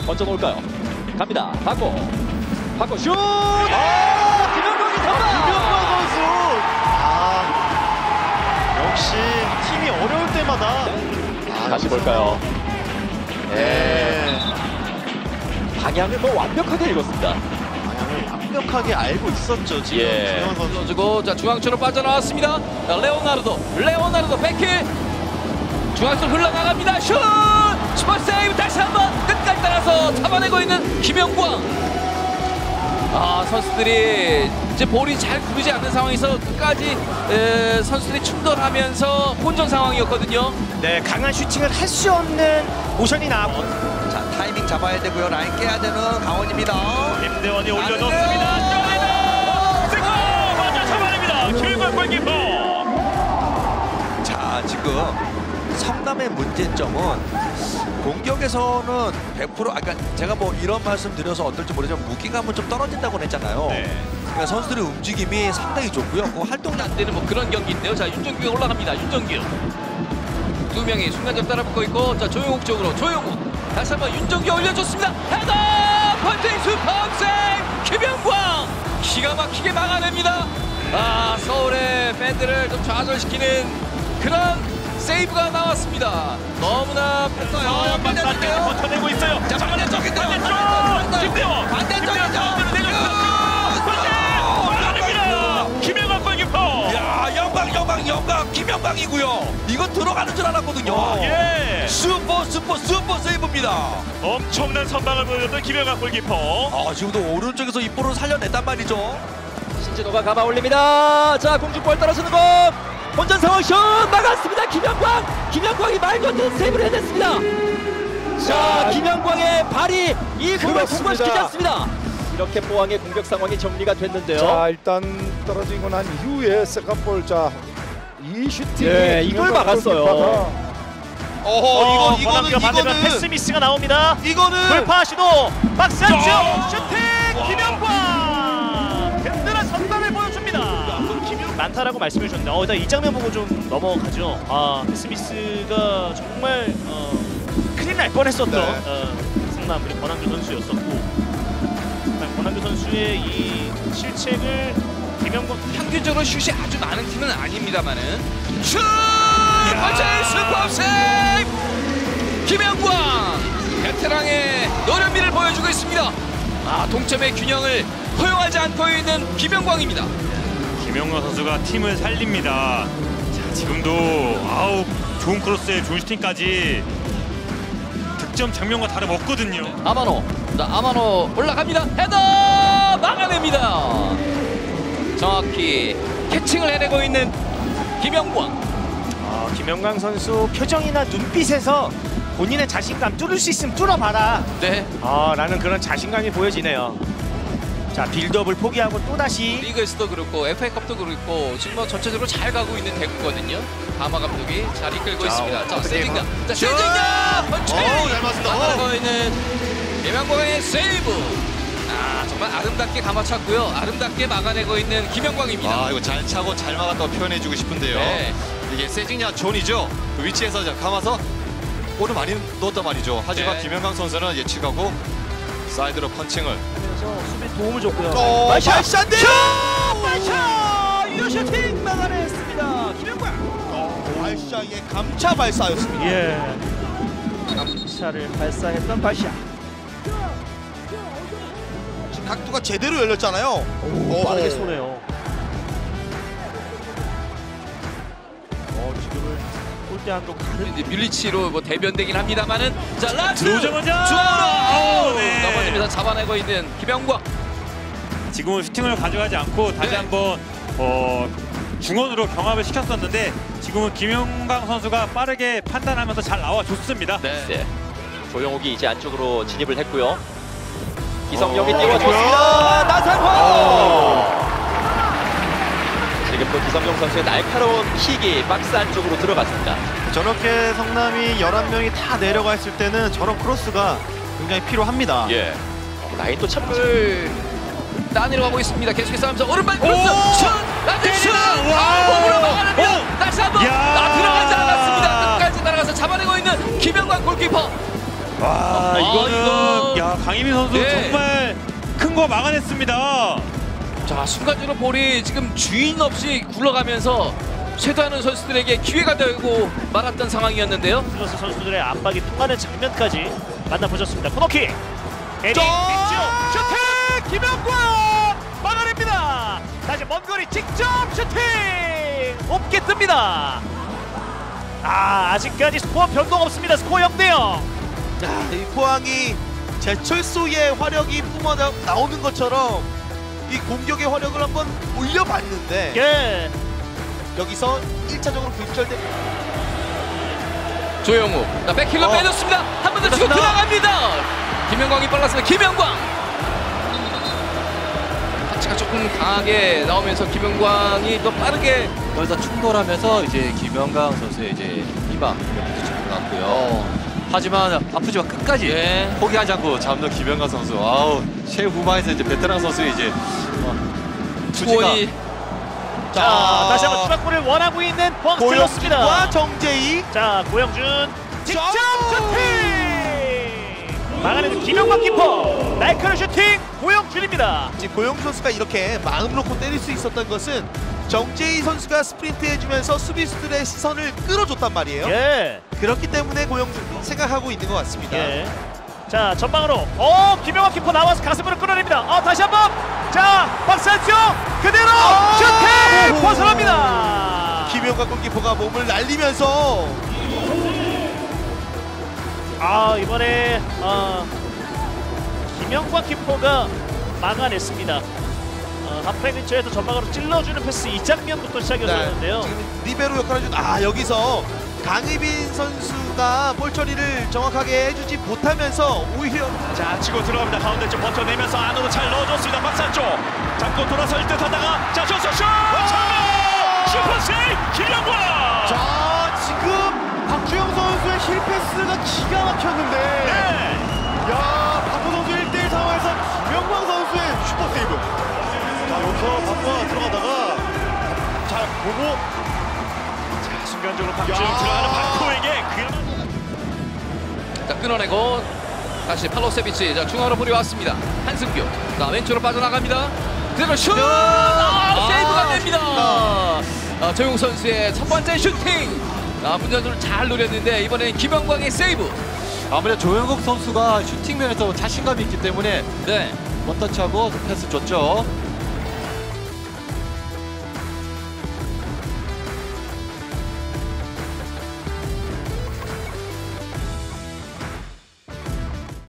던져 놓을까요? 갑니다. 바꿔 슛! 김영광이 잡아! 김영광 선수! 역시 팀이 어려울 때마다 다시 볼까요? 네. 방향을 뭐 완벽하게 읽었습니다. 방향을 완벽하게 알고 있었죠, 지금 예. 김영광 선수. 주고 자 중앙쪽으로 빠져나왔습니다. 자, 레오나르도 백힐 중앙쪽 흘러나갑니다. 슛! 슈퍼 세이브 다시 한번 끝까지 따라서 잡아내고 있는 김영광. 선수들이 이제 볼이 잘 구르지 않는 상황에서 끝까지 선수들이 충돌하면서 혼전 상황이었거든요. 네, 강한 슈팅을 할 수 없는 모션이 나왔고. 자, 타이밍 잡아야 되고요. 라인 깨야 되는 강원입니다. 김대원이 올려줬습니다. 쫄리다! 세고! 먼저 잡아냅니다. 김영광 골키퍼! 자, 지금 성남의 문제점은 공격에서는 100% 아까 제가 뭐 이런 말씀 드려서 어떨지 모르지만 무게감은 좀 떨어진다고 했잖아요. 그러니까 선수들의 움직임이 상당히 좋고요. 그 활동이 안 되는 뭐 그런 경기인데요. 자, 윤정규가 올라갑니다. 윤정규. 두 명이 순간적 따라붙고 있고, 자, 조용욱 쪽으로 조용욱. 다시 한번 윤정규 올려줬습니다. 헤더! 펀팅 슈퍼세이브! 김영광! 기가 막히게 막아냅니다. 서울의 팬들을 좀 좌절시키는 그런 세이브가 나왔습니다. 너무나 뺐어요. 반대쪽에 버텨내고 있어요. 자, 반대쪽인데요. 김대원! 반대쪽이죠. 김영광 골키퍼! 야, 영광 김영광이고요. 이거 들어가는 줄 알았거든요. 예. 슈퍼 세이브입니다. 엄청난 선방을 보여줬던 김영광 골키퍼. 지금도 오른쪽에서 이 볼을 살려냈단 말이죠. 신진호가 감아 올립니다. 자, 공중볼 떨어지는 것. 혼전 상황 슛! 막았습니다. 김영광이 말도 안 되는 세이브를 해냈습니다. 자, 김영광의 발이 이 공을 통과시키지 않습니다. 이렇게 포항의 공격 상황이 정리가 됐는데요. 자, 일단 떨어지고 난 이후에 세컨볼, 자, 이 슈팅, 예, 이걸 막았어요. 이거는 반대편 패스 미스가 나옵니다. 이거는 돌파 시도 박스 안쪽 슈팅 김영광 든든한 선방을 보여줍니다. 많다라고 말씀해 주셨는데 일단 이 장면 보고 좀 넘어가죠. 패스 미스가 정말 큰일 날 뻔했었던 성남 우리 권한규 선수였었고 권한규 선수의 이 실책을 김영광 평균적으로 슛이 아주 많은 팀은 아닙니다만은 슛! 펀칭 슈퍼 세이브! 김영광! 베테랑의 노련미를 보여주고 있습니다. 동점의 균형을 허용하지 않고 있는 김영광입니다. 김영광 선수가 팀을 살립니다. 자, 지금도 좋은 크로스에 좋은 슈팅까지 득점 장면과 다름없거든요. 아마노 올라갑니다. 헤더! 막아냅니다. 정확히 캐칭을 해내고 있는 김영광. 김영광 선수 표정이나 눈빛에서 본인의 자신감 뚫을 수 있으면 뚫어봐라. 네. 라는 그런 자신감이 보여지네요. 자, 빌드업을 포기하고 또다시 리그에서도 그렇고 FA컵도 그렇고 지금 뭐 전체적으로 잘 가고 있는 대구거든요. 가마 감독이 잘 이끌고 있습니다. 자, 세징야. 자, 세징야! 펀치! 잘 맞습니다. 막아내고 있는 김영광의 세이브. 정말 아름답게 감아찼고요. 아름답게 막아내고 있는 김영광입니다. 이거 잘 차고 잘 막았다고 표현해주고 싶은데요. 네. 이게 세징야 존이죠. 그 위치에서 감아서 골을 많이 넣었단 말이죠. 하지만 네. 김영광 선수는 예측하고 사이드로 펀칭을 하면서 수비 도움을 줬고요. 마샬샷인데요. 이 슈팅 막아냈습니다. 김영광. 발샤의 감차 발사였습니다. 예. 감차를 발사했던 발샤. 각도가 제대로 열렸잖아요. 빠르게 쏘네요. 지금은 골대안으로 가는 이제 뮬리치로 뭐 대변되긴 합니다만은 자, 라츠! 들어오자마자! 중앙으로! 네. 넘어지면서 잡아내고 있는 김영광. 지금은 슈팅을 가져가지 않고 다시 네. 한번 중원으로 경합을 시켰었는데 지금은 김영광 선수가 빠르게 판단하면서 잘 나와줬습니다. 네. 조영욱이 이제 안쪽으로 진입을 했고요. 기성용이 띄워줬습니다. 나상호! 지금 또 기성용 선수의 날카로운 킥이 박스 안쪽으로 들어갔습니다. 저렇게 성남이 11명이 다 내려가 있을 때는 저런 크로스가 굉장히 필요합니다. 예. 라인 또 참. 따내려 가고 있습니다. 계속해서 하면서 오른발 크로스 슛! 라츠 슛! 몸으로 막아내면 다시 한번 들어가지 않았습니다. 끝까지 날아가서 잡아내고 있는 김영광 골키퍼. 와 이거는 이거- 야 강희민 선수 네. 정말 큰 거 막아냈습니다. 자, 순간적으로 볼이 지금 주인 없이 굴러가면서 쇄도하는 선수들에게 기회가 되고 말았던 상황이었는데요. 슬러스 선수들의 압박이 통하는 장면까지 만나보셨습니다. 코너킥. 에릭 슈팅! 김영광 막아냅니다. 다시 먼 거리 직접 슈팅! 높게 뜹니다. 아직까지 스코어 변동 없습니다. 스코어 0대0. 이 포항이 제철소의 화력이 뿜어 나오는 것처럼 이 공격의 화력을 한번 올려봤는데 예. 여기서 1차적으로 굴절된 조영우, 백힐러 빼줬습니다. 한 번 더 치고 들어갑니다. 김영광이 빨랐습니다. 김영광. 터치가 조금 강하게 나오면서 김영광이 더 빠르게 여기서 충돌하면서 이제 김영광 선수의 이제 희망 붙인 것 같고요. 하지만 아프지만 끝까지 예. 포기하지 않고 잡는 김영광 선수. 아우 최후반에서 이제 베테랑 선수의 이제 투혼이 자, 다시 한번 추가골을 원하고 있는 포항 고영준과 스틸러스입니다. 정재희. 자, 고영준 직접 슈팅! 막아내는 김영광 키퍼. 날카로운 슈팅 고영준입니다. 지금 고영준 선수가 이렇게 마음 놓고 때릴 수 있었던 것은 정재희 선수가 스프린트 해주면서 수비수들의 시선을 끌어줬단 말이에요. 예. 그렇기 때문에 고영준이 생각하고 있는 것 같습니다. 예. 자, 전방으로 김영환 키퍼 나와서 가슴으로 끌어냅니다. 다시 한번. 자, 박스 안쪽 그대로 슈팅 벗어납니다. 김영광 골키퍼가 몸을 날리면서 이번에 김영광 키퍼가 막아냈습니다. 하프라인 근처에서 전방으로 찔러주는 패스 이 장면부터 시작이었는데요. 지금 리베로 역할을 해준 여기서 강희빈 선수가 볼 처리를 정확하게 해주지 못하면서 오히려 자, 치고 들어갑니다. 가운데쯤 버텨내면서 안으로 잘 넣어줬습니다. 박스 안쪽 잡고 돌아설 듯 하다가 자, 셔서 슛! 슈퍼세이브 김영광! 자, 지금 박주영 선수의 힐패스가 기가 막혔는데 야, 박구 선수 1대1 상황에서 김영광 선수의 슈퍼세이브. 자, 여기서 박구가 들어가다가 잘 보고 순간적으로 박주영 들어가는 박호에게 자, 끊어내고 다시 팔로세비치. 자, 중앙으로 볼이 왔습니다. 한승규. 자, 왼쪽으로 빠져나갑니다. 그대로 슛! 세이브가 됩니다. 조용 선수의 첫 번째 슈팅. 문전주를 잘 노렸는데 이번에는 김영광의 세이브. 아무래도 조영국 선수가 슈팅 면에서 자신감이 있기 때문에 네. 원터치하고 패스 줬죠.